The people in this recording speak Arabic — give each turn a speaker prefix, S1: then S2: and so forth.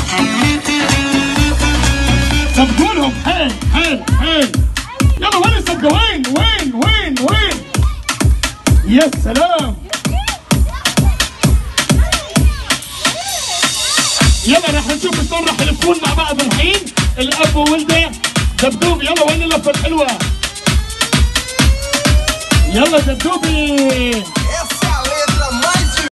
S1: طب قولهم حيل حيل حيل. يلا وين السبقة؟ وين؟ يا سلام. يلا راح نشوف شلون راح يلفون مع بعض الحين الاب وولده. دبدوب يلا وين اللفه الحلوه؟ يلا دبدوبي.